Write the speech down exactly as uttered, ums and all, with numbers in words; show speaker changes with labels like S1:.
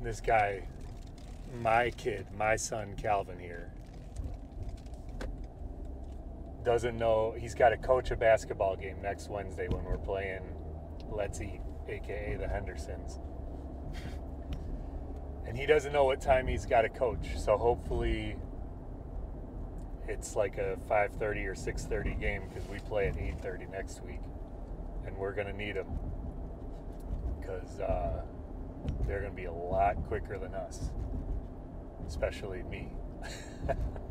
S1: this guy, my kid, my son Calvin here, doesn't know he's got to coach a basketball game next Wednesday when we're playing Let's Eat, aka the Hendersons. And he doesn't know what time he's got to coach. So hopefully it's like a five thirty or six thirty game, because we play at eight thirty next week. And we're going to need him, because uh, they're going to be a lot quicker than us, especially me.